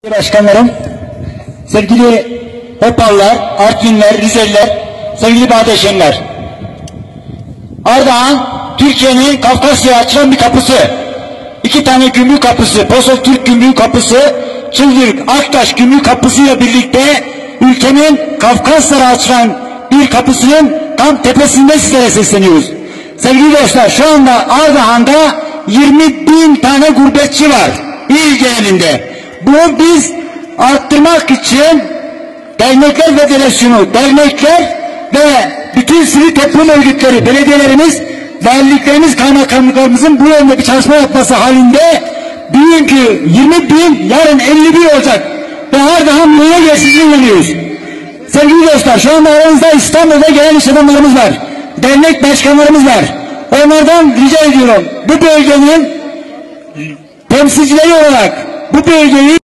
Başkanlarım, sevgili Hoparlar, Artvinler, Rizeliler, sevgili Bağdaşenler. Ardahan, Türkiye'nin Kafkasya'ya açılan bir kapısı. 2 tane gümrük kapısı, Posov Türk Gümrük Kapısı, Çıldırık, Aktaş Gümrük Kapısı ile birlikte ülkenin Kafkaslara açılan bir kapısının tam tepesinde sizlere sesleniyoruz. Sevgili dostlar, şu anda Ardahan'da 20.000 tane gurbetçi var il genelinde. Bunu biz arttırmak için dernekler federasyonu, dernekler ve bütün sivil toplum örgütleri, belediyelerimiz, valiliklerimiz, kaymakamlıklarımızın bu yönde bir çalışma yapması halinde bugünkü 20.000 yarın 50.000 olacak ve Ardahan buraya gelsin inanıyoruz. Sevgili dostlar, şu anda aramızda İstanbul'da gelen iş adamlarımız var, dernek başkanlarımız var. Onlardan rica ediyorum, bu bölgenin temsilcileri olarak bu bölgeyi